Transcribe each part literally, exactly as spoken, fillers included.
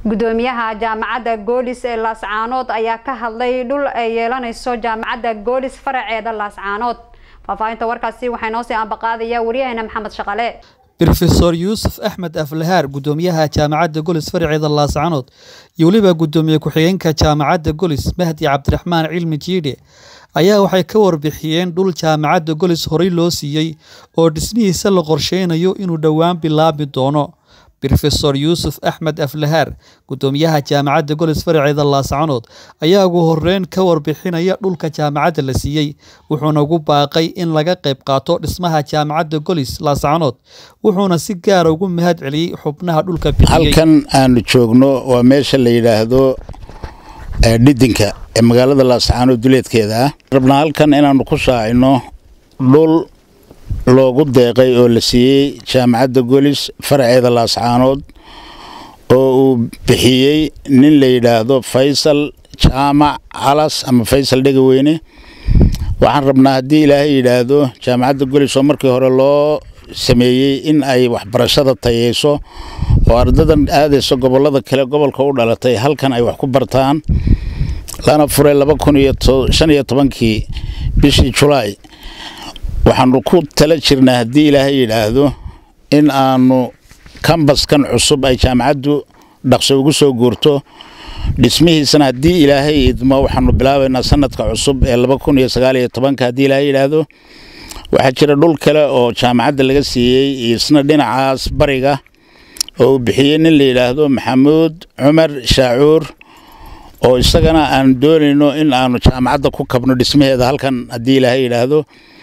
gudoomiyaha jaamacadda Goolis ee Laascaanood ayaa ka hadlay dhul ay yeelanayso jaamacadda Goolis faraceeda Laascaanood. Faafahinta warkaasi waxay noo sii ambaqaadaya wariyahayna Maxamed Shaqale. Professor Yusuf Ahmed Aflahar gudoomiyaha jaamacadda Goolis faraceeda Laascaanood iyo waliba gudoomiye ku-xigeenka jaamacadda Goolis Mahdi Cabdiraxmaan Cilmi Jiide ayaa waxay ka warbixiyeen dhul jaamacadda Goolis horay loo siiyay oo dhismihiisa la qorsheynayo inuu dhawaan bilaabi doono. Professor Yusuf Ahmed Aflahar gudoomiyaha jaamacadda Goolis faraceeda Laascaanood ayaa ugu horeyn ka warbixinaya dhulka jaamacadda la siiyay wuxuuna ugu baaqay in laga qayb qaato dhismaha jaamacadda Goolis Laascaanood wuxuuna si gaar ah ugu mahad celiyay xubnaha dhulka bixiyay. halkan aan joogno waa meesha la yiraahdo dhidinka ee magaalada Laascaanood duleedkeeda ah. rabnaa halkan inaanu ku shaacino dhul loogu deeqay oo la siiyay jaamacadda Goolis faraceeda Laascaanood oo uu bixiyay nin la yiraahdo Faysal Jaamac Alas ama Faysal Dhegaweyne. waxaan rabnaa hadii Ilaahay yiraahdo jaamacadda Goolis oo markii hore loo sameeyay in ay waxbarashada tayeeso oo ardadan aadayso gobolada kale gobolka u dhalatay halkan ay wax ku bartaan lana furay laba kun iyo shan iyo toban-kii bishii July. waxaanu ku tala jirnaa hadii Ilaahay yiraahdo in aanu campus-kan cusub ay jaamacaddu dhaqso ugu soo guurto dhismihiisana hadii Ilaahay idmo waxaanu bilaabaynaa sanadka cusub ee laba kun iyo sagaal iyo toban hadii Ilaahay yiraahdo. waxaa jira dhul kale oo jaamacadda laga siiyay isna dhinacaas bariga oo bixiyay nin la yiraahdo Maxamuud Cumar Shaacuur oo isagana aan doonayno in aanu jaamacadda ku kabno dhismaheeda halkan hadii Ilaahay yiraahdo.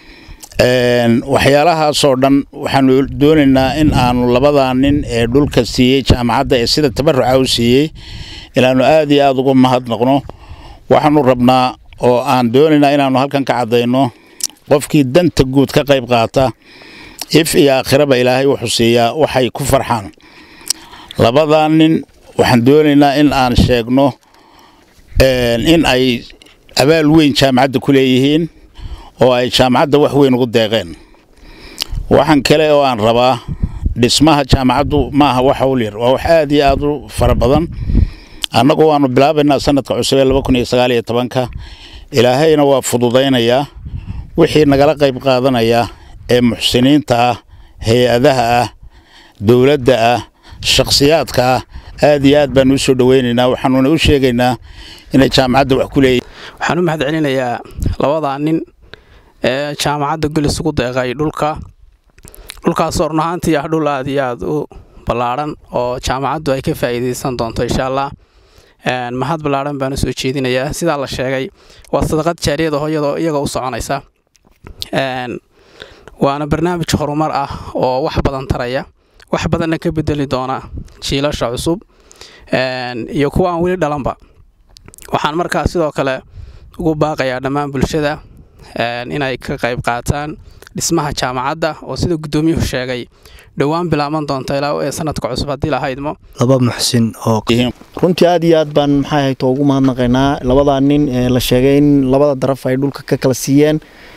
een waxyaalaha soo dhan waxaanu doonaynaa in aanu labada nin ee dhulka siiyay jaamacadda ee sida tabaruca u siiyay inaanu aad iyo aad ugu mahadnaqno. waxaanu rabnaa oo aan doonaynaa inaanu halkan ka cadeyno qofkii danta guud ka qayb qaata if iyo aakhiraba Ilaahay wuxuu siiyaa waxay ku farxaan. labada nin waxaan doonaynaa in aan sheegno een in ay abaal weyn jaamacadda ku leeyihiin oo ay jaamacadda wax weyn ugu deeqeen. waxaan kale oo aan rabaa dhismaha jaamacaddu ma aha wax hawl yar waa wax aad iyo aad u fara badan. annagu waanu bilaabaynaa sanadka cusub ee laba kun iyo sagaal iyo toban Ilaahayna waa fududeynayaa wixii nagala qayb qaadanaya ee muxsiniinta ah hay'adaha ah dawladda ah shakhsiyaadka ah aad iyo aad baan u soo dhaweynaynaa waxaanu u sheegaynaa in jaamacadda wax ku leeyahay. waxaan u mahad celinayaa labada nin ee jaamacadda Goolis ugu deeqay dhulka dhulkaas oo runaantii ah dhul aad iyo aad u ballaaran oo jaamacaddu ay ka faa'iideysan doonto insha Allah. een mahad ballaaran baan soo jeedinayaa sida la sheegay waa sadaqad jaariyada hooyada iyaga u soconaysa. een waana barnaamij horumar ah oo wax badan taraya wax badan ka bedeli doona jiilasha cusub een iyo kuwa aan wali dhalanba. waxaan markaa sidoo kale ugu baaqayaa dhammaan bulshada een inay ka qayb qaataan dhismaha jaamacadda oo sida gudoomiyuhu sheegay dhawaan bilaaban doonta ilaa ee sanadka cusub hadii la haydmo. laba muxsin oo runtii aad iyo aad baan maxay hayto ugu mahadnaqaynaa labada nin ee la sheegay in labada daraf ay dhulka ka kala siiyeen.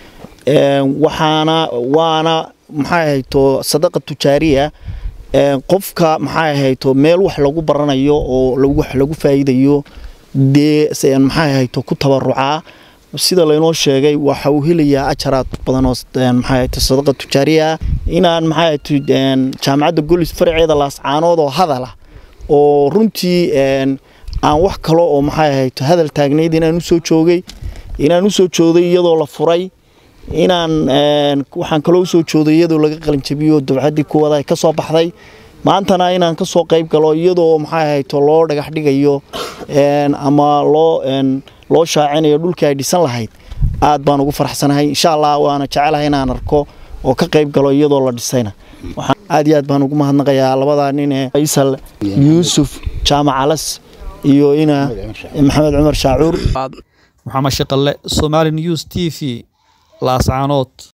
een waxaana waana maxay hayto sadaqa tujaariya een qofka maxay hayto meel wax lagu baranayo oo lagu wax lagu faa'iidayo de seen maxay hayto ku tabaruca sida la inoo sheegay waxa uu helayaa ajaraad badan oo maxay hayto sadaqa tujaariya inaan maxay hayto jaamacadda Goolis faraceeda Laascaanood oo hadala oo runtii een aan wax kale oo maxay hayto hadal taagneed inaan u soo joogay inaan u soo jooday iyadoo la furay inaan een waxaan kale u soo jooday iyadoo laga qalin jabiyo dawladii kuwada ay ka soo baxday maantana inaan ka soo qayb galo iyadoo maxay hayto loo dhagax dhigayo een ama loo een loo shaacinayo dhulka ay dhisan lahayd aad baan ugu faraxsanahay insha Allah waana jecelahay inaan arko oo ka qayb galo iyadoo la dhisayna. waxaan aad iyo aad baan ugu mahadnaqayaa labada nin ee Faysal Yusuf Jaamac Alas iyo ina Maxamed Cumar Shaacuur. Maxamed Shaqale Somali News T V Laascaanood.